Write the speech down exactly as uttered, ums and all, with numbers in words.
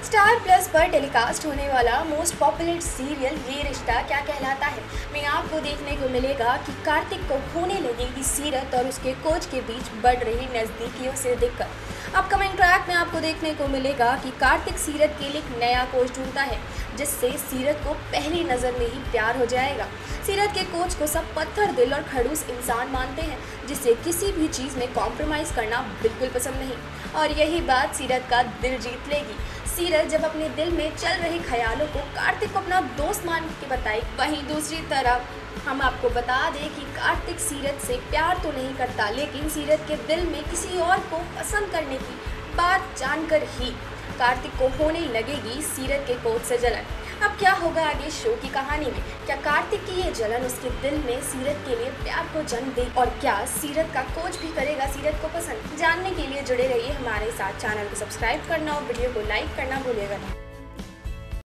Star plus पर telecast होने वाला मोस्ट पॉपुलर सीरियल ये रिश्ता क्या कहलाता है में आपको देखने को मिलेगा कि कार्तिक को होने लगेगी सीरत और उसके कोच के बीच बढ़ रही नज़दीकियों से दिक्कत। अपकमिंग ट्रैक में आपको देखने को मिलेगा कि कार्तिक सीरत के लिए एक नया कोच ढूंढता है जिससे सीरत को पहली नज़र में ही प्यार हो जाएगा। सीरत के कोच को सब पत्थर दिल और खड़ूस इंसान मानते हैं जिसे किसी भी चीज़ में कॉम्प्रोमाइज़ करना बिल्कुल पसंद नहीं, और यही बात सीरत का दिल जीत लेगी। सीरत जब अपने दिल में चल रहे ख्यालों को कार्तिक को अपना दोस्त मान के बताई, वहीं दूसरी तरफ हम आपको बता दें कि कार्तिक सीरत से प्यार तो नहीं करता, लेकिन सीरत के दिल में किसी और को पसंद करने की बात जानकर ही कार्तिक को होने लगेगी सीरत के कोच से जलन। अब क्या होगा आगे शो की कहानी में? क्या कार्तिक की ये जलन उसके दिल में सीरत के लिए प्यार को जन्म दे, और क्या सीरत का कोच भी करेगा सीरत को पसंद? जानने के लिए जुड़े रहिए हमारे साथ। चैनल को सब्सक्राइब करना और वीडियो को लाइक करना भूलिएगा नहीं।